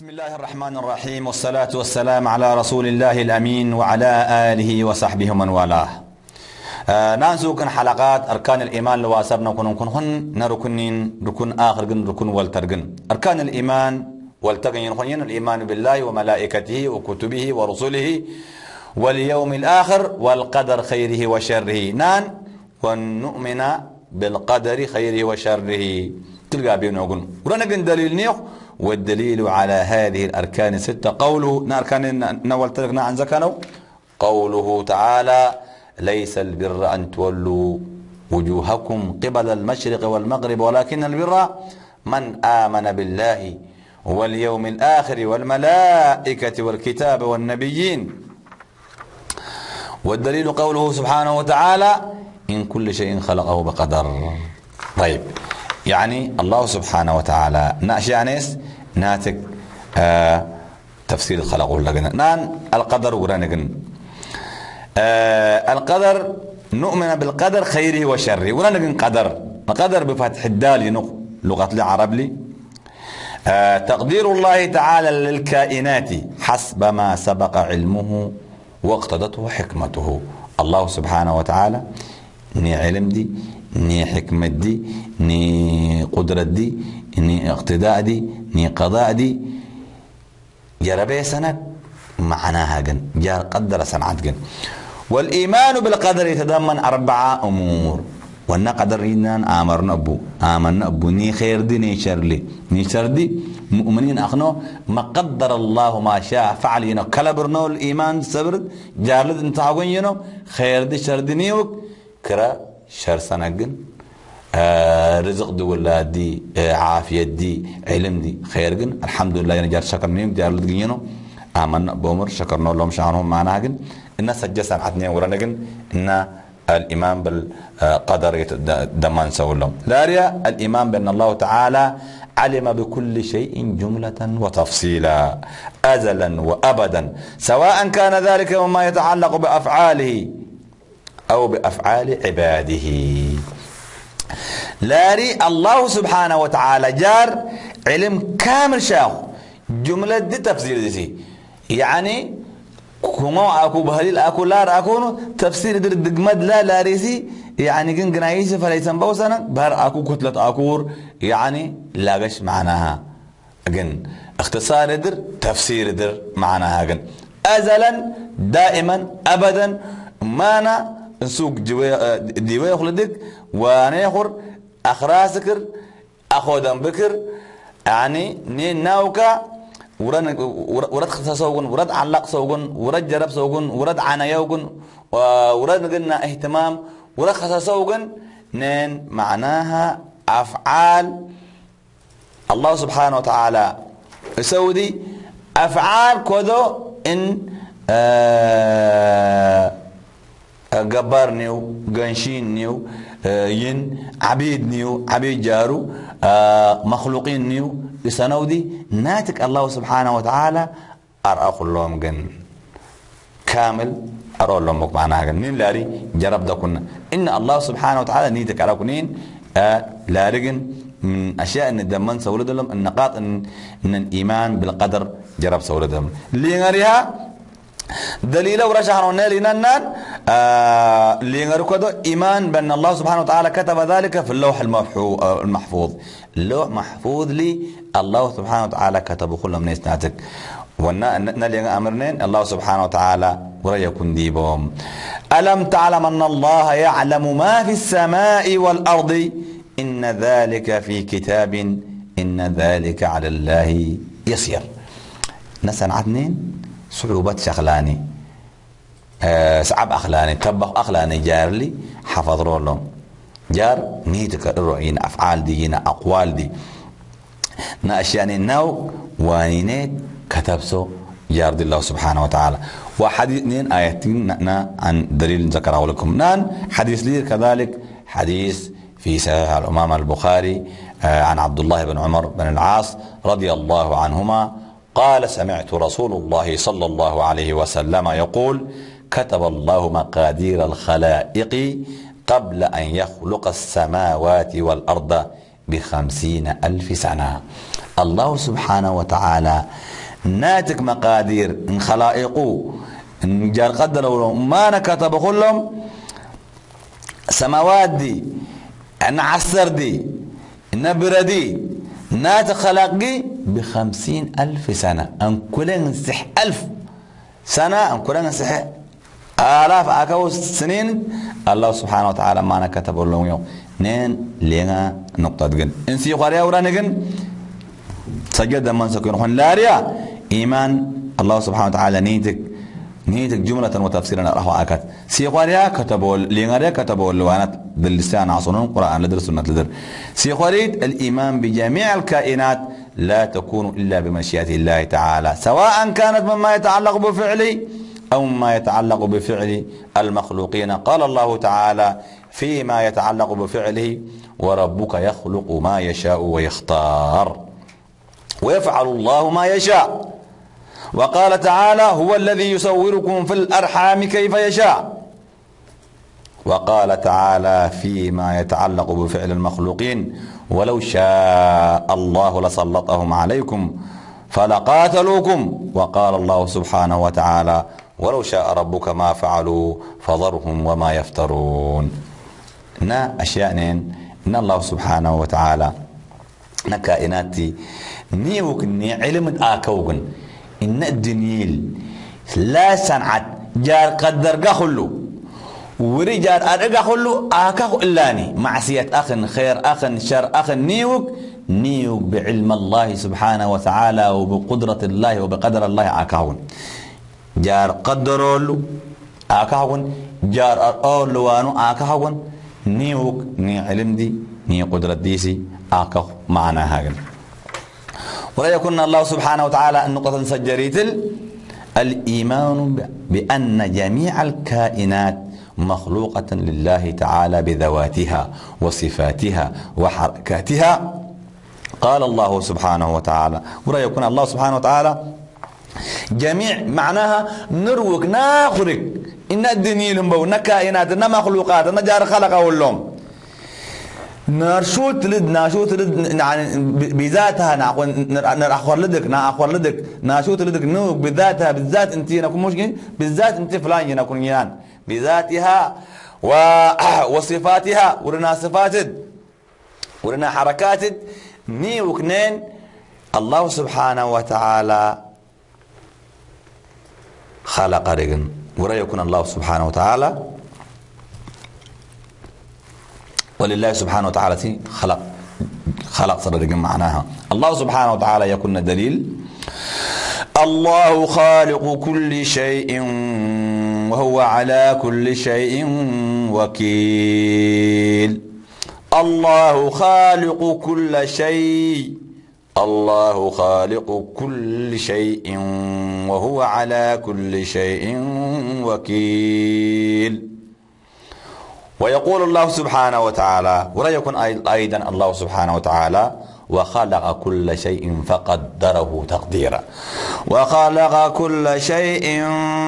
بسم الله الرحمن الرحيم، والصلاة والسلام على رسول الله الأمين وعلى آله وصحبه ومن والاه. نانسوكن حلقات أركان الإيمان لواسرنا كن نركنين ركن آخر ركن والترجن أركان الإيمان والترجن الإيمان بالله وملائكته وكتبه ورسله واليوم الآخر والقدر خيره وشره ونؤمن بالقدر خيره وشره تلقى بينهم ورنقن دليل نيخ. والدليل على هذه الأركان الستة قوله أركان نول تركنا عن زكانه قوله تعالى: ليس البر أن تولوا وجوهكم قبل المشرق والمغرب ولكن البر من آمن بالله واليوم الآخر والملائكة والكتاب والنبيين. والدليل قوله سبحانه وتعالى: إن كل شيء خلقه بقدر. طيب، يعني الله سبحانه وتعالى ناشانيس ناتك تفسير الخلق لنا القدر ورانجن القدر نؤمن بالقدر خيره وشره ورانجن قدر القدر بفتح الدال لغة العرب لي تقدير الله تعالى للكائنات حسب ما سبق علمه واقتضته حكمته. الله سبحانه وتعالى ني علم دي ني حكمة دي ني قدرة دي ني اقتداء دي ني قضاء دي جربي سنة معناها جن جار قدر سنعت جن. والإيمان بالقدر يتضمن 4 أمور. وأن قدرنا آمرنا أبو ني خير دي ني شر لي ني شر دي مؤمنين أخنو ما قدر الله ما شاء فعل ينو كلبرنو الإيمان سبرد جارلد انتعاقون ينو خير دي شر دي نيوك كرا شر سنجن رزق دي ولا دي عافية دي علم دي خير جن الحمد لله يعني جار شكر نيوك جارلد جينو آمنا بأمر شكرنا لهم شعرهم معنا جن إن سجسا عتنين ورنا جن إن الإيمان بالقدر دمان سولهم لاريا الإيمان بأن الله تعالى علم بكل شيء جملة وتفصيلا أزلا وأبدا سواء كان ذلك وما يتعلق بأفعاله أو بأفعال عباده. لاري الله سبحانه وتعالى جار علم كامل شاخ جملة دي تفسير دي يعني كما أكو بهليل أكو لار أكونو تفسير در دقمد لا لاريسي يعني كن جنايس فليسن بوسنا بهر أكو كتلة أكور يعني لاغش معناها أجن اختصار در تفسير در معناها أجن أزلا دائما أبدا مانا نسوق ديوي يخلدك ونيخر أخراسكر أخودن بكر يعني ناوكا ورد خصاصوغن ورد علق صوغن ورد جرب صوغن ورد عنايوغن ورد قلنا اهتمام ورد خصاصوغن نين معناها أفعال الله سبحانه وتعالى سودي أفعال كذو إن جبار نيو جنشين نيو ين عبيد نيو عبيد جارو مخلوقين نيو لسنودي ناتك الله سبحانه وتعالى أرأخ اللهم جن كامل أرأخ اللهم معناها جن نين لاري جرب دا كنا إن الله سبحانه وتعالى نيتك على كنين لارجن من أشياء إن الدمان سولد لهم النقاط إن الإيمان بالقدر جرب سولد لهم اللي ينغريها دليل ورشحنا لنا لينغركدو إيمان بأن الله سبحانه وتعالى كتب ذلك في اللوح المحفوظ. اللوح محفوظ لي الله سبحانه وتعالى كتب كل من يسناتك ونالي أمرنين الله سبحانه وتعالى وريكن ديبهم. ألم تعلم أن الله يعلم ما في السماء والأرض إن ذلك في كتاب إن ذلك على الله يسير. نسان عدنين صعوبات شغلاني صعب أخلاني طبخ أخلاني جار لي حفظ رولهم جار نيتك الرؤين أفعال دينا أقوال دي ناشياني ناو وانينيت كتبسو جار دي الله سبحانه وتعالى. وحديث نين آياتين عن دليل ذكره لكم حديث لي كذلك حديث في صحيح الإمام البخاري عن عبد الله بن عمر بن العاص رضي الله عنهما قال: سمعت رسول الله صلى الله عليه وسلم يقول: كتب الله مقادير الخلائق قبل أن يخلق السماوات والأرض ب50,000 سنة. الله سبحانه وتعالى ناتك مقادير ان خلائقه ان جار قدر ما نكتب كلهم سماوات دي ان عسر دي نبرة دي ناتك خلقي ب50,000 سنة. ان كلنا نسح 1000 سنة ان كلنا نسح آلاف أكو سنين. الله سبحانه وتعالى ما نكتب لهم يوم نين لينا نقطة جن إنسي قرية ورانا جن سجد من سكون خن لاريا إيمان الله سبحانه وتعالى نيتك جملة وتفسيرا راح أكد سي قرية كتبوا لينا كتبوا اللوانات باللسان عصرون القرآن لدر سنة لدر سي قرية الإيمان بجميع الكائنات لا تكون إلا بمشيئة الله تعالى سواء كانت مما يتعلق بفعله أو ما يتعلق بفعل المخلوقين. قال الله تعالى فيما يتعلق بفعله وربك يخلق ما يشاء ويختار ويفعل الله ما يشاء. وقال تعالى هو الذي يصوركم في الأرحام كيف يشاء. وقال تعالى فيما يتعلق بفعل المخلوقين ولو شاء الله لسلطهم عليكم فلقاتلوكم. وقال الله سبحانه وتعالى ولو شاء ربك ما فعلوا فذرهم وما يفترون. نا أشياء إن الله سبحانه وتعالى نكائناتي نيوك ني علم آكوغن إن الدنيل لا صنعت جار قدر قخلو ورجال أرقى خلو آكاخ إلاني معصية أخ خير أخ شر أخ نيوك بعلم الله سبحانه وتعالى وبقدرة الله وبقدر الله آكاون جار قدرولو آكاون جار أولو وانو آكاون نيوك ني علم دي ني قدرة ديسي آكاو معنا هاجن. ولا يكون الله سبحانه وتعالى النقطة سجريت الإيمان بأن جميع الكائنات مخلوقة لله تعالى بذواتها وصفاتها وحركاتها. قال الله سبحانه وتعالى ولا يكون الله سبحانه وتعالى جميع معناها نروك ناخرك إن الدنيا لهم نكائنات مخلوقات نجار خلقه اللهم نرشوت لد يعني بذاتها نأخر لدك ناشوت لدك نوك بذاتها بالذات انت نكون مشكل بالذات انت فلان نكون يان بذاتها وصفاتها ورنا صفات ورنا حركات نيوك نين. الله سبحانه وتعالى خلق رجل ولا يكون الله سبحانه وتعالى ولله سبحانه وتعالى خلق صدر معناها. الله سبحانه وتعالى يكون دليل الله خالق كل شيء وهو على كل شيء وكيل. الله خالق كل شيء الله خالق كل شيء وهو على كل شيء وكيل. ويقول الله سبحانه وتعالى ولا يكون أيضا الله سبحانه وتعالى وخلق كل شيء فقدره تقديرا. وخلق كل شيء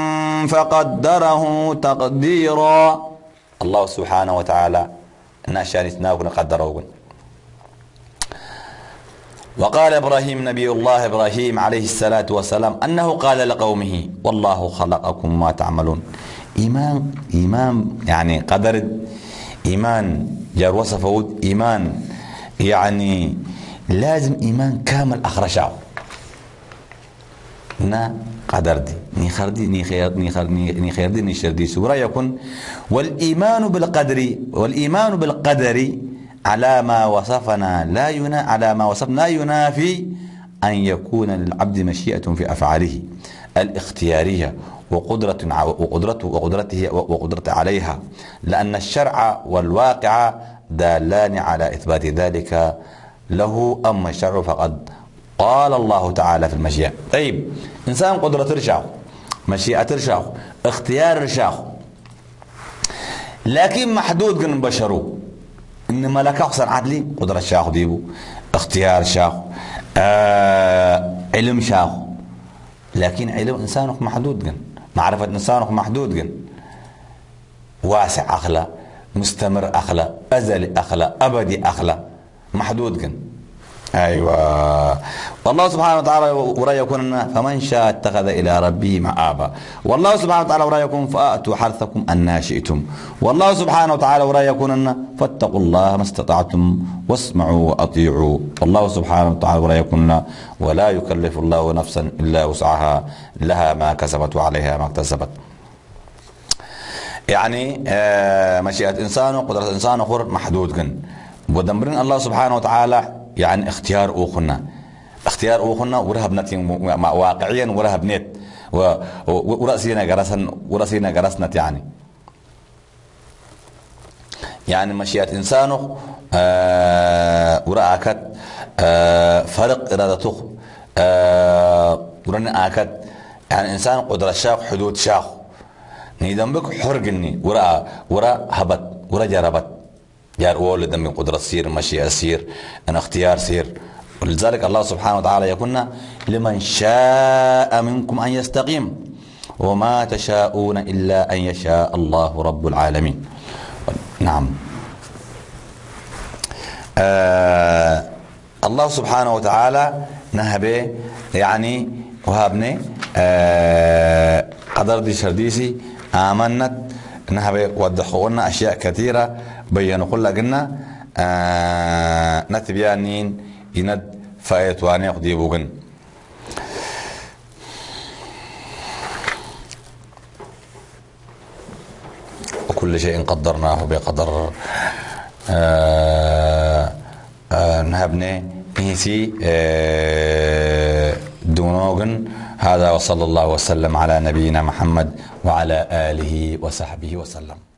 فقدره تقديرا. الله سبحانه وتعالى ناشانتنا ونقدره. وقال إبراهيم نبي الله إبراهيم عليه الصلاة والسلام أنه قال لقومه والله خلقكم ما تعملون. إيمان يعني قدر إيمان جار وصفه إيمان يعني لازم إيمان كامل أخرجه نا قدر دي ني خردي ني خير دي ني شر دي سورة يكون والإيمان بالقدر على ما وصفنا لا ينافي أن يكون للعبد مشيئة في أفعاله الاختيارية وقدرته عليها لأن الشرع والواقع دالان على إثبات ذلك له. أما الشرع فقد قال الله تعالى في المشيئة. طيب إنسان قدرة ترشاه مشيئة ترشاه اختيار رشاه لكن محدود من بشره إن ملكه صنعت لي قدرة شاخ ديبو اختيار شاخ علم شاخ لكن علم إنسانك محدود جن معرفة إنسانك محدود جن واسع أخلا مستمر أخلا أزلي أخلا أبدي أخلا محدود كن. أيوة. والله سبحانه وتعالى ورا يكون فمن شاء اتخذ إلى ربه مآبا. والله سبحانه وتعالى ورا يكون فأتوا حرثكم أن شئتم. والله سبحانه وتعالى ورا يكون فاتقوا الله ما استطعتم واسمعوا وأطيعوا. والله سبحانه وتعالى ورا يكون ولا يكلف الله نفسا إلا وسعها لها ما كسبت وعليها ما اكتسبت. يعني مشيئة إنسان وقدرة إنسان أخر محدود كن. ودمرين الله سبحانه وتعالى يعني اختيار أوخنا ورهب نتي واقعيا ورهب نت ورأسينا جرسنت يعني مشيئة إنسان ورأكت فرق إرادته ورن أكت يعني إنسان قدرة شاق حدود شاق نيدم بك حرقني ورا هبت ورا جربت جار ولد من قدرة سير مشيئة سير أن اختيار سير. ولذلك الله سبحانه وتعالى يقولنا لمن شاء منكم أن يستقيم وما تشاءون إلا أن يشاء الله رب العالمين. نعم. الله سبحانه وتعالى نهبه يعني وهابني قدر دي شرديسي آمنت نهبه ودخلنا أشياء كثيرة بيّنوا كل قلنا نتبيانين يند فايت واني يقضي بوغن. وكل شيء قدرناه بقدر. نهبني نيسي دونوغن. هذا وصلى الله وسلم على نبينا محمد وعلى آله وصحبه وسلم.